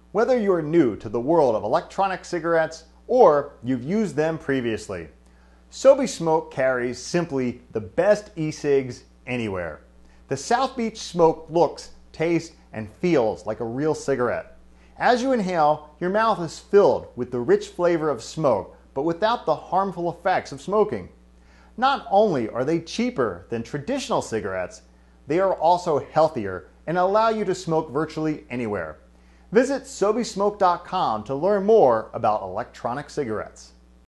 whether you're new to the world of electronic cigarettes or you've used them previously. SoBe Smoke carries simply the best e-cigs anywhere. The South Beach Smoke looks, tastes, and feels like a real cigarette. As you inhale, your mouth is filled with the rich flavor of smoke, but without the harmful effects of smoking. Not only are they cheaper than traditional cigarettes, they are also healthier and allow you to smoke virtually anywhere. Visit SoBeSmoke.com to learn more about electronic cigarettes.